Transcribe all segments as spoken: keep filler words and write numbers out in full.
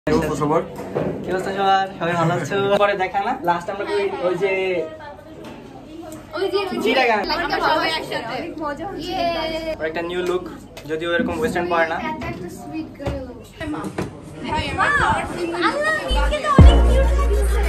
কি অবস্থা সবার? কি অবস্থা সবার? সবাই ভালো আছো? পরে দেখা না লাস্ট আমরা কই ওই যে ওই যে জিরা গান আমরা সবাই একসাথে অনেক মজা হচ্ছে। আর একটা নিউ লুক, যদিও এরকম ওয়েস্টার্ন পরে না। একটা সুইট গার্ল। আল্লাহ নিকে তো অনেক কিউট লাগছে।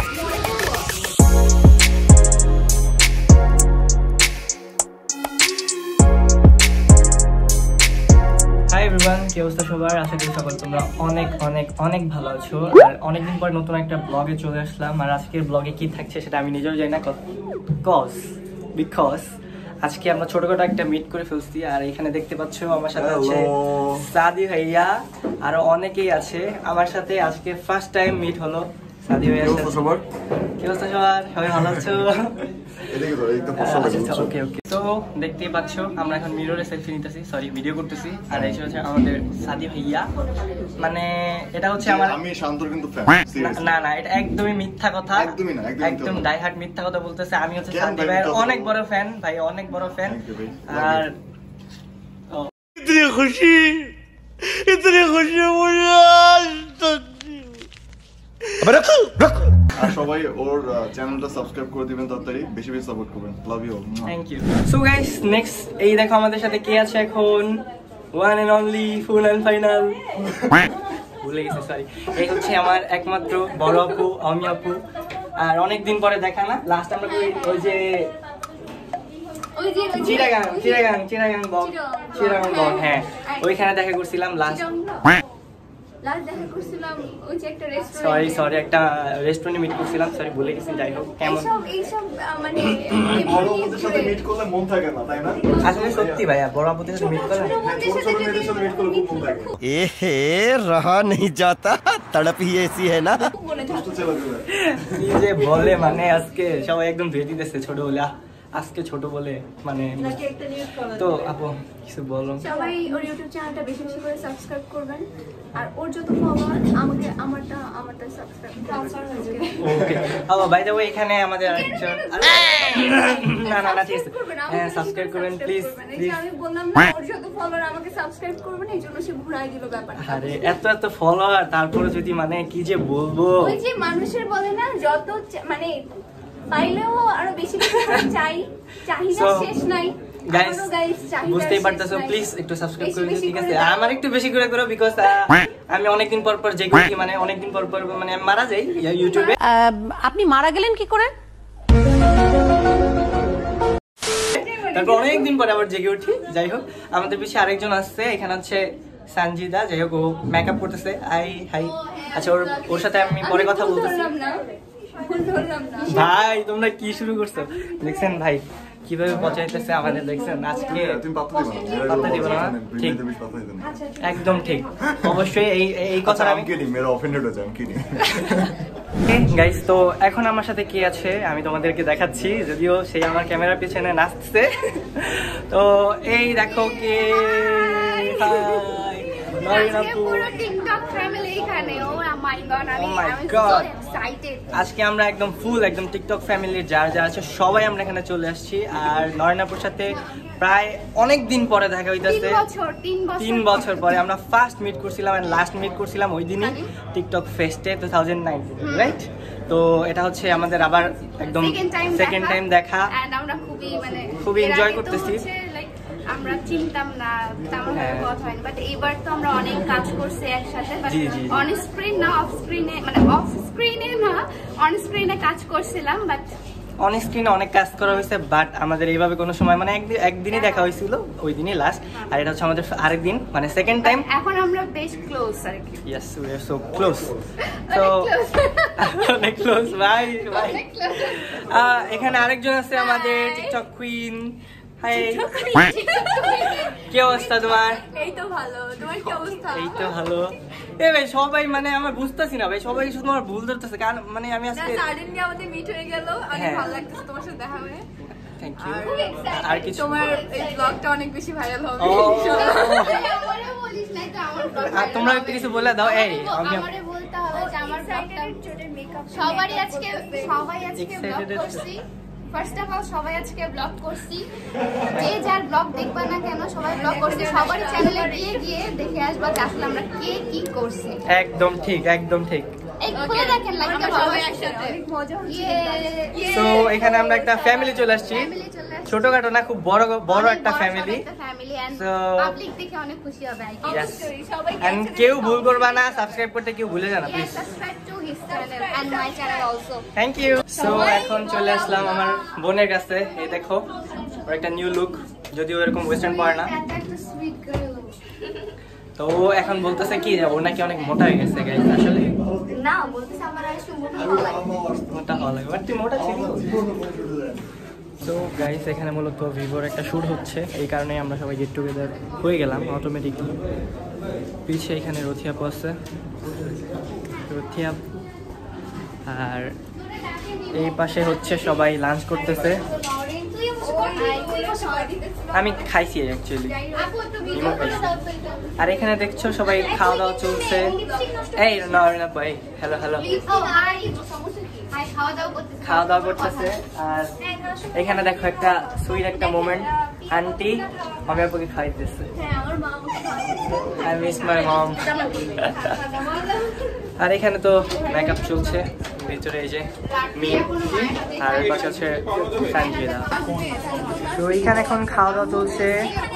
হাই এভরিওয়ান, কি অবস্থা সবার? আশা করি সবাই তোমরা অনেক অনেক অনেক ভালো আছো। আর অনেকদিন পর নতুন একটা ব্লগে চলে আসলাম। আর আজকের ব্লগে কি থাকছে সেটা আমি নিজেও জানি না, কজ বিকজ আজকে আমরা ছোটখাটো একটা মিট করে ফেলছি। আর এখানে দেখতে পাচ্ছ আমার সাথে আছে সাদি ভাইয়া, আরো অনেকেই আছে আমার সাথে। আজকে ফার্স্ট টাইম মিট হলো সাদি ভাইয়া। কি অবস্থা সবার? কি অবস্থা সবার? সবাই ভালো আছো? ওকে ওকে, তো দেখতেই পাচ্ছ আমরা এখন মিররে সেলফি নিতেছি, সরি ভিডিও করতেছি। আর এই হচ্ছে আমাদের সাদি ভাইয়া, মানে এটা হচ্ছে আমার আমি শান্তর কিন্তু ফ্যান। না না এটা একদমই মিথ্যা কথা, একদমই না, একদম ডাই হার্ট মিথ্যা কথা বলতেছে। আমি হচ্ছে সাদি ভাইয়ের অনেক বড় ফ্যান ভাই, অনেক বড় ফ্যান। আর ইতনি খুশি ইতনি খুশি আবার রাখো রাখো। আর সবাই ওর চ্যানেলটা সাবস্ক্রাইব করে দিবেন, তাড়াতাড়ি বেশি বেশি সাপোর্ট করবেন। Love you all. Thank you. So guys, next এই দেখো আমাদের সাথে কে আছে এখন, one and only full and final, ভুলে গেছি সরি। এই হচ্ছে আমার একমাত্র বড় আপু, আমি আপু। আর অনেকদিন পরে দেখা না লাস্ট আমরা ওই যে ওই যে চিরাগাং চিরাগাং চিরাগাং বক চিরাগাং বক হ্যাঁ, ওইখানে দেখা করছিলাম লাস্ট। লাস্ট দেখা করছিলাম ওই যে একটা রেস্টুরেন্টে, সরি সরি একটা রেস্টুরেন্টে মিট করছিলাম, সরি ভুলে গেছি। যাই হোক, কেমন এইসব এইসব মানে বড় আপুদের সাথে মিট করলে মন থাকে না, তাই না? আসলে সত্যি ভাইয়া, বড় আপুদের সাথে মিট করলে ছোট ছোট মেয়েদের সাথে মিট করলে খুব মন থাকে। এ হে রহা नहीं जाता, तड़प ही ऐसी है ना। কি যে বলে, মানে আজকে সবাই একদম ধুয়ে দিতেছে ছোট বলে, আজকে ছোট বলে মানে। তো আপু কিছু বলো। সবাই ওর ইউটিউব চ্যানেলটা বেশি বেশি করে সাবস্ক্রাইব করবেন। আর ওর যত ফলোয়ার আমাকে আমারটা আমারটা সাবস্ক্রাইব ট্রান্সফার হয়ে যাবে। ওকে। ও বাই দ্য ওয়ে, এখানে আমাদের আরেকজন, না না না ঠিক আছে, হ্যাঁ সাবস্ক্রাইব করবেন প্লিজ প্লিজ। আমি বললাম না ওর যত ফলোয়ার আমাকে সাবস্ক্রাইব করবেন, এইজন্য সে ঘুরাই দিল ব্যাপারটা। আরে এত এত ফলোয়ার, তারপরে যদি মানে কি যে বলবো, ওই যে মানুষের বলে না যত মানে পাইলেও আরো বেশি বেশি করে চাই, চাহিদা শেষ নাই। গাইস বুঝতেই পারতেছো, প্লিজ একটু সাবস্ক্রাইব করে দিও, ঠিক আছে? আমার একটু বেশি করে করো, বিকজ আমি অনেকদিন পর পর যে করি, মানে অনেকদিন পর পর মানে আমি মারা যাই ইউটিউবে। আপনি মারা গেলেন কি করে? তারপর অনেকদিন পরে আবার জেগে উঠি। যাই হোক, আমাদের পিছনে আরেকজন আসছে, এখানে হচ্ছে সঞ্জিদা। যাই হোক, ও মেকআপ করতেছে। আই হাই, আচ্ছা ওর ওর সাথে আমি পরে কথা বলতেছি। ভাই তোমরা কি শুরু করছো দেখছেন ভাই, কিভাবে পচাইতেছে আমাদের, দেখছেন? আজকে পাত্তা দিব না, ঠিক একদম ঠিক, অবশ্যই এই এই কথা আমি গাইস। তো এখন আমার সাথে কি আছে আমি তোমাদেরকে দেখাচ্ছি, যদিও সেই আমার ক্যামেরার পিছনে নাচছে। তো এই দেখো কে, আজকে আমরা একদম ফুল একদম টিকটক ফ্যামিলির যার যা আছে সবাই আমরা এখানে চলে আসছি। আর নয়নাপুর সাথে প্রায় অনেক দিন পরে দেখা হইতেছে, তিন বছর পরে আমরা ফার্স্ট মিট করছিলাম, এন্ড লাস্ট মিট করছিলাম ওই দিনই টিকটক ফেস্টে টু থাউজেন্ড নাইনটিন, রাইট? তো এটা হচ্ছে আমাদের আবার একদম সেকেন্ড টাইম দেখা, খুবই এনজয় করতেছি। আমরা চিনতাম না, তেমন ভাবে কথা হয়নি, বাট এইবার তো আমরা অনেক কাজ করছি একসাথে, বাট অন স্ক্রিন না, অফ স্ক্রিনে, মানে অফ স্ক্রিনে না, অন স্ক্রিনে কাজ করছিলাম, বাট অন স্ক্রিনে অনেক কাজ করা হয়েছে, বাট আমাদের এইভাবে কোনো সময় মানে একদিন একদিনই দেখা হয়েছিল, ওই দিনই লাস্ট। আর এটা হচ্ছে আমাদের আরেকদিন মানে সেকেন্ড টাইম। এখন আমরা বেশ ক্লোজ আর কি। Yes, we are so close, so অনেক ক্লোজ ভাই ভাই। এখানে আরেকজন আছে আমাদের টিকটক কুইন। হাই, কি অবস্থা তোমার? এই তো ভালো, তোমার কি অবস্থা? এই তো ভালো। এ ভাই সবাই মানে আমার বুঝতেছি না ভাই, সবাই শুধু আমার ভুল ধরতেছে, কারণ মানে আমি আজকে সাডেনলি আমাদের মিট হয়ে গেল, অনেক ভালো লাগতেছে তোমার সাথে দেখা হয়ে। Thank you. আর কিছু তোমার এই ব্লগটা অনেক বেশি ভাইরাল হবে। আমারে বলিস নাই তো, আমার আর তোমরা একটু কিছু বলে দাও। এই আমি আমারে বলতে হবে যে আমার ব্লগটা মেকআপ সবারই আজকে সবাই আজকে ব্লগ করছি, ফার্স্ট অফ অল সবাই আজকে ব্লগ করছি, যে যার ব্লগ দেখবা না কেন সবাই ব্লগ করছি, সবার চ্যানেলে গিয়ে গিয়ে দেখে আসবা যে আসলে আমরা কে কি করছি। একদম ঠিক, একদম ঠিক। এই খুলে দেখেন লাইকটা সবাই একসাথে মজা হচ্ছে। সো এখানে আমরা একটা ফ্যামিলি চলে আসছি, ছোটখাটো না, খুব বড় বড় একটা ফ্যামিলি। সো পাবলিক দেখে অনেক খুশি হবে। সবাই এন্ড কেউ ভুল করবা না, সাবস্ক্রাইব করতে কেউ ভুলে যাবে না please. Subscribe to his channel and my channel also. Thank you. So এখন চলে আসলাম আমার বোনের কাছে। এই দেখো ওর একটা নিউ লুক, যদিও এরকম ওয়েস্টার্ন পরে না। তো ও এখন বলতেছে কি যে ও নাকি অনেক মোটা হয়ে গেছে। গাইস আসলে না, বলতেছে আমার আসলে মোটা হওয়া লাগে। মোটা হওয়া লাগে, বাট তুই মোটা ছিলি। তো গাইস এখানে মূলত ভিভোর একটা শ্যুট হচ্ছে, এই কারণে আমরা সবাই গেট টুগেদার হয়ে গেলাম অটোমেটিকলি। পিছে এখানে রথিয়া আছে, রথিয়া, আর এই পাশে হচ্ছে সবাই লাঞ্চ করতেছে। আমি খাইছি অ্যাকচুয়ালি, আর এখানে দেখছো সবাই খাওয়া দাওয়া চলছে। এই না ভাই, হ্যালো হ্যালো, খাওয়া দাওয়া করতেছে। আর এখানে দেখো একটা সুইট একটা মোমেন্ট, আন্টি আমি আপনাকে খাইতেছে। আই মিস মাই মম। আর এখানে তো মেকআপ চলছে, ভিতরে এই যে মিম, আর পাশে আছে সানজিদা। তো এইখানে এখন খাওয়া দাওয়া চলছে।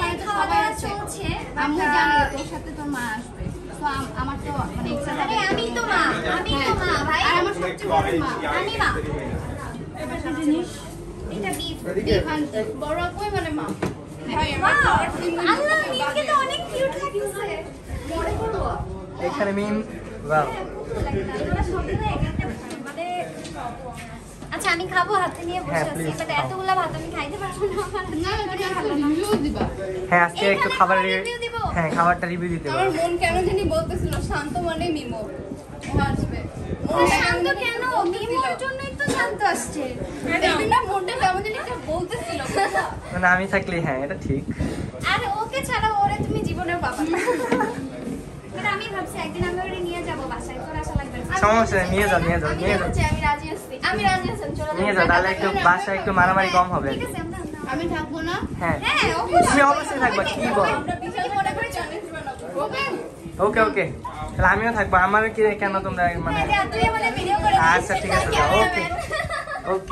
আমি জানি তোর সাথে তোর মা আসবে, তো আমার তো মানে ইচ্ছা থাকে। আমি তো মা, আমি তো মা ভাই, আর আমার সবচেয়ে বড় মা আমি মা। এটা জিনিস, এটা বিফ বিফ বড় কই মানে মা। আল্লাহ মিমকে তো অনেক কিউট লাগছে, মনে করো। এখানে মিম, ওয়াও। আচ্ছা আমি খাবো, হাতে নিয়ে বসে আছি, বাট এতগুলা ভাত আমি খাইতে পারবো না। রিভিউ দিবা? হ্যাঁ আজকে একটু খাবার রিভিউ দিব। হ্যাঁ খাবারটা রিভিউ দিতে পারো। আমার মন কেন জানি বলতেছিল শান্ত মানে মিমো আসবে। শান্ত কেন? মিমোর জন্যই তো শান্ত আসছে। দেখবি না মনটা কেমন জানি একটা বলতেছিল। মানে আমি থাকলে হ্যাঁ এটা ঠিক। আর ওকে ছাড়া ওরে তুমি জীবনেও পাবা না। কিন্তু আমি ভাবছি একদিন আমি ওরে নিয়ে যাব বাসায়, তোর আশা লাগবে না। সমস্যা নেই, নিয়ে যাও নিয়ে যাও নিয়ে যাও। আমি রাজি আছি, আমি রাজি আছি, চলো নিয়ে যাও, তাহলে একটু বাসায় একটু মারামারি কম হবে। ঠিক আছে আমরা আমি থাকবো না। হ্যাঁ হ্যাঁ তুমি অবশ্যই থাকবা, কি বল। আমরা বিশাল মনে করে চ্যালেঞ্জ বানাবো। ওকে ওকে ওকে, তাহলে আমিও থাকবো। আমার কি কেন তোমরা মানে, তুই আমাদের ভিডিও করে আচ্ছা ঠিক আছে যাও। ওকে ওকে।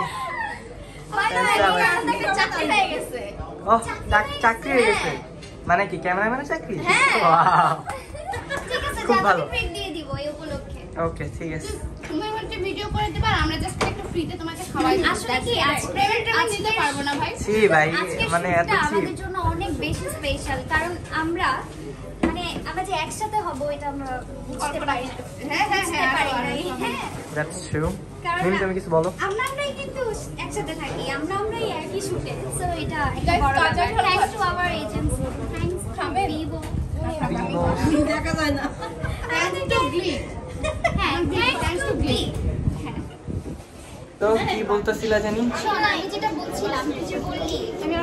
চাকরি হয়ে গেছে। ও চাকরি হয়ে গেছে মানে কি, ক্যামেরাম্যানের চাকরি? হ্যাঁ। ওয়াও ঠিক আছে, খুব ভালো। আমি ফ্রি দিয়ে দিব এই উপলক্ষে। ওকে ঠিক আছে। তুমি হচ্ছে ভিডিও করে দিবা, আর আমরা জাস্ট একটু ফ্রিতে তোমাকে খাওয়াই দেব। আসলে কি আজকে পেমেন্ট আমি দিতে পারবো না ভাই। সি ভাই আজকে মানে এত শুটটা চিপ। আমাদের জন্য অনেক বেশি স্পেশাল, কারণ আমরা মানে আমরা যে একসাথে হব এটা আমরা বুঝতে পারি না। হ্যাঁ হ্যাঁ বুঝতে হ্যাঁ পারি আরো, না। আরো। হ্যাঁ দ্যাটস ট্রু। কারণ মিম তুমি কিছু বলো। আমরা আমরাই কিন্তু একসাথে থাকি, আমরা আমরাই একই শুটে। সো এটা একটা Guys, বড় কাজের ব্যাপার। ভালো thanks to our agency, thanks খাবে? ভিভো, দেখা যায় না। থ্যাঙ্কস টু গ্লি। হ্যাঁ থ্যাঙ্কস টু গ্লি। তো কি বলতেছিলা জানি? শোন আমি যেটা বলছিলাম, তুই যে বললি যে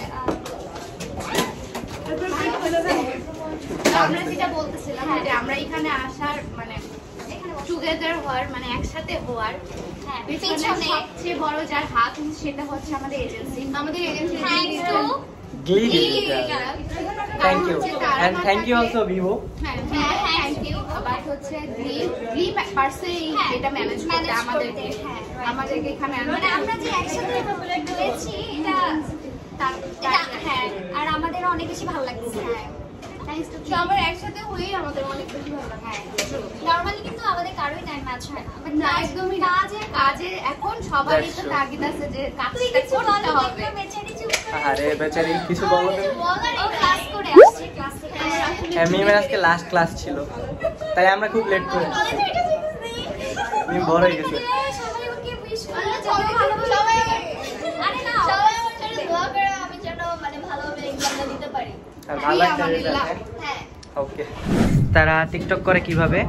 আমরা যেটা বলতেছিলাম যে আমরা এখানে আসার মানে টুগেদার হওয়ার মানে একসাথে হওয়ার পেছনে সবচেয়ে বড় যার হাত সেটা হচ্ছে আমাদের এজেন্সি। আমাদের এজেন্সি থ্যাঙ্কস টু গ্লি thank you and thank you also Vivo. হ্যাঁ থ্যাংক ইউ। বাট হচ্ছে গ্লি গ্লি পার্সে এটা ম্যানেজ করতে আমাদেরকে আমাদেরকে এখানে মানে আমরা যে একসাথে হয়েছি এটা তার হ্যাঁ, আর আমাদের অনেক বেশি ভালো লাগছে। হ্যাঁ থ্যাঙ্কস টু তো আমরা একসাথে হয়েই আমাদের অনেক বেশি ভালো লাগে। হ্যাঁ নরমালি কিন্তু আমাদের কারোই টাইম ম্যাচ হয় না, বাট না একদমই কাজে কাজে এখন সবারই তো তাগিদ আছে যে কাজটা করতে হবে। বেচারি চুপ করে আরে বেচারি কিছু বলো না। ও ক্লাস করে আসছে, ক্লাস থেকে হ্যাঁ মিমের আজকে লাস্ট ক্লাস ছিল, তাই আমরা খুব লেট করে আসছি। মিম বড় হয়ে গেছে। সবাই ওকে উইশ করে চলো ভালো ভালো। আরে না সবাই আমার জন্য দোয়া করে আমি যেন মানে ভালোভাবে এক্সামটা দিতে পারি। আর ভালো একটা রেজাল্ট। হ্যাঁ ওকে। তারা টিকটক করে কিভাবে?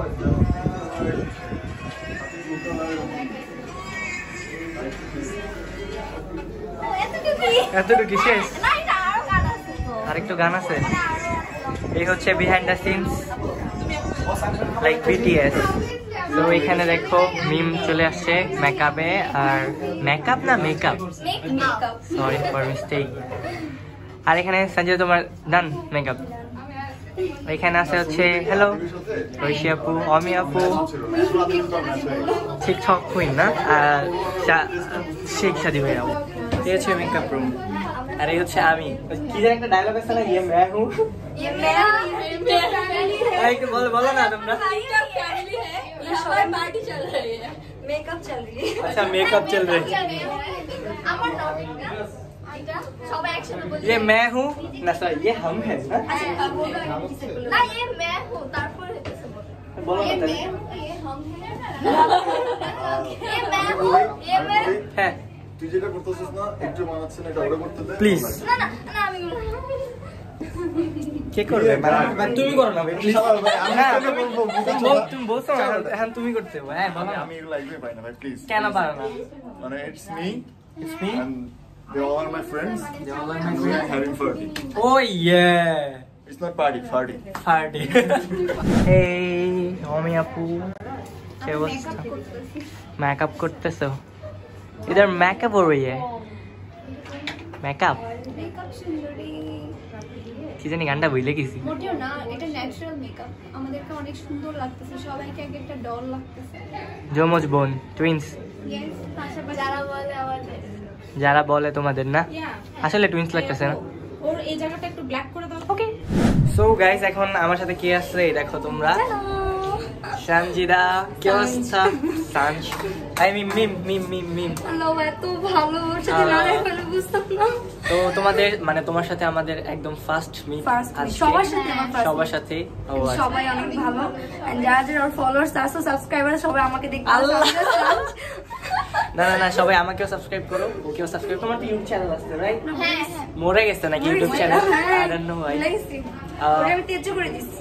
এতটুকু শেষ? না এটা আরো গান আছে তো। আরেকটু গান আছে। এই হচ্ছে behind the scenes like BTS. তো এখানে দেখো মিম চলে আসছে মেকআপে আর মেকআপ না মেকআপ সরি ফর মিস্টেক আর এখানে সঞ্জয় তোমার ডান মেকআপ এখানে আছে হচ্ছে হ্যালো ঐশী আপু অমি আপু টিকটক কুইন না আর শেখ সাদি ভাই আপু এই হচ্ছে মেকআপ রুম আর এই হচ্ছে আমি কি যেন একটা ডায়লগ আছে না ইয়ে मैं हूं ये मैं এই তো বলো বলো না তোমরা फैमिली है ये सबाई पार्टी चल रही है मेकअप चल रही है अच्छा मेकअप चल रही है আমার নটিং না এটা সবাই একসাথে বলি ये मैं हूं ना सर ये हम है ना না ये मैं हूं তারপর হচ্ছে बोलो ये ना मैं हूं ये हम है ये मैं हूं ये मैं है তুই যেটা করতেছিস না একটু বানাচ্ছিস না এটা ওটা করতে দে প্লিজ না না না আমি কে করবে মানে তুমি করো না ভাই প্লিজ না তুমি বলছো না এখন তুমি করতে হবে হ্যাঁ বলো আমি এগুলো লাইভে পাই না ভাই প্লিজ কেন পারো না মানে it's me It's me and they all are my friends They all are my we are having party oh yeah it's not party party party hey Omi আপু কি অবস্থা মেকআপ করতেছো इधर मेकअप हो रही है मेकअप মেকআপ সুন্দরী কি জানি গানটা বইলে গেছি মোটেও না এটা ন্যাচারাল মেকআপ আমাদেরকে অনেক সুন্দর লাগতেছে সবাইকে এক একটা ডল লাগতেছে যমজ বোন টুইনস ইয়েস পাশাপাশি যারা বলে আমাদের যারা বলে তোমাদের না আসলে টুইনস লাগতেছে না ওর এই জায়গাটা একটু ব্ল্যাক করে দাও ওকে সো গাইস এখন আমার সাথে কে আসছে এই দেখো তোমরা সঞ্জিদা কি অবস্থা সানজ আই মিম মিম মিম মিম মিম হ্যালো এত ভালো সাথে লড়াই করে বুঝতাম না তো তোমাদের মানে তোমার সাথে আমাদের একদম ফার্স্ট মিট সবার সাথে আমার first সবার সাথে সবাই অনেক ভালো এন্ড যারা যারা ওর ফলোয়ার্স আছে সাবস্ক্রাইবার সবাই আমাকে দেখতে আল্লাহ না না না সবাই আমাকেও সাবস্ক্রাইব করো ওকেও সাবস্ক্রাইব তোমার তো ইউটিউব চ্যানেল আছে রাইট হ্যাঁ মরে গেছে নাকি YouTube channel I don't know ভাই লাইসি ওটা আমি তেজ করে দিছি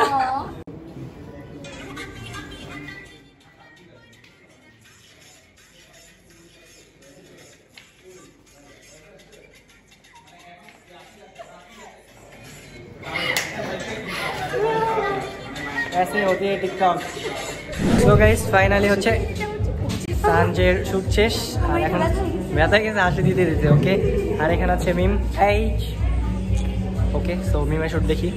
ऐसे होती है टिकटॉक तो गाइस फाइनली হচ্ছে সানজের শুট শেষ আর এখন ব্যথা গেছে হাসি দিতে দিতে ওকে আর এখানে আছে মিম এই ওকে সো মিমের শুট দেখি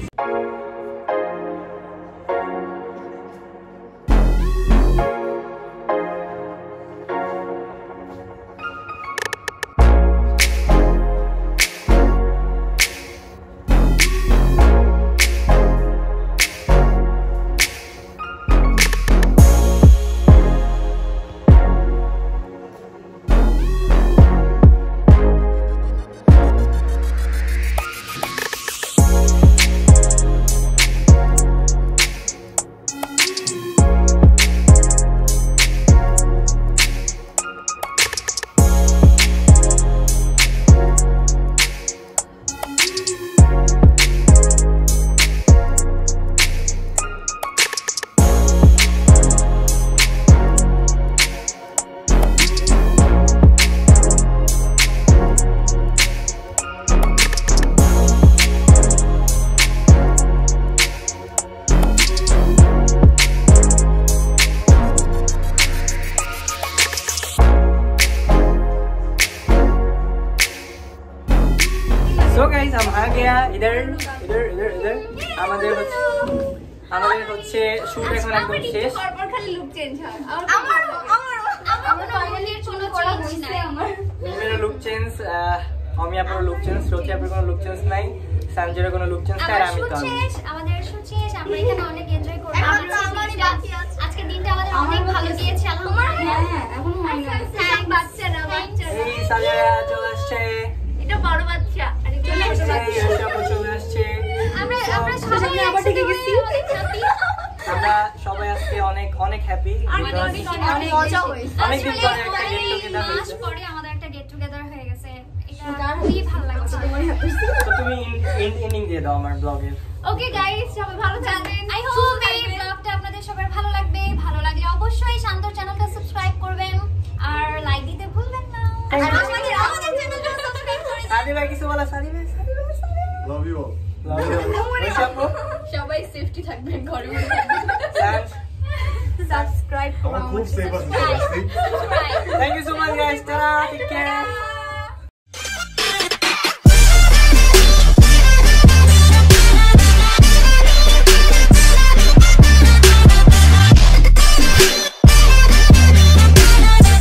So guys, हम आ गया इधर इधर इधर इधर আমাদের হচ্ছে আমাদের হচ্ছে শুট এখন একদম শেষ পরপর খালি লুক চেঞ্জ হয় আমার আমার আমার ফাইনালি চুল করা হইছে আমার মেয়ের লুক চেঞ্জ আমি আপনার লুক চেঞ্জ রোচি আপনার কোনো লুক চেঞ্জ নাই সানজের কোনো লুক চেঞ্জ নাই আর আমি তো শেষ আমাদের শুট শেষ আমরা এখানে অনেক এনজয় করলাম আমারই বাকি আছে আজকে দিনটা আমাদের অনেক ভালো গিয়েছে আলহামদুলিল্লাহ হ্যাঁ এখন হয় না হ্যাঁ বাচ্চারা বাচ্চারা এই সাজয়া চলে আসছে এটা বড় বাচ্চা আর এটা ছোট বাচ্চা এই সব চলে আসছে আমরা আমরা সবাই আবার ঠিক গেছি আমরা সবাই আজকে অনেক অনেক হ্যাপি অনেক অনেক মজা হয়েছে অনেক দিন পরে একটা গেট টুগেদার মাস হয়েছে পরে আমাদের একটা গেট টুগেদার হয়ে গেছে এটা খুবই ভালো লাগছে তো তুমি এন্ডিং দিয়ে দাও আমার ব্লগের ওকে গাইস সবাই ভালো থাকবেন আই হোপ এই ব্লগটা আপনাদের সবার ভালো লাগবে ভালো লাগলে অবশ্যই শান্তর চ্যানেলটা সাবস্ক্রাইব করবেন আর লাইক দিতে ভুলবেন না আর আমাদের আমাদের চ্যানেলটা সাবস্ক্রাইব করে দিন সাদি ভাই কিছু বলা সাদি ভাই সাদি ভাই love you all love you সবাই সেফটি থাকবেন ঘরে সানজ সাবস্ক্রাইব সাবস্ক্রাইব করো আমার খুব আমাকে সেভ আছে subscribe Thank you so much guys. Ta-da. Take care.